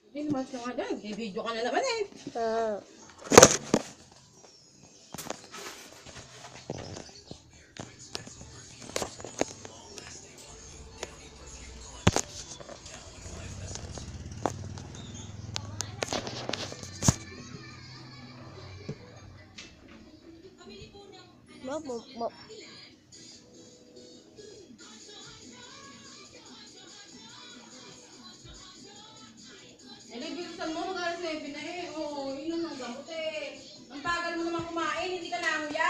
Hindi naman siya nga dyan. Video ka na naman eh. Ah.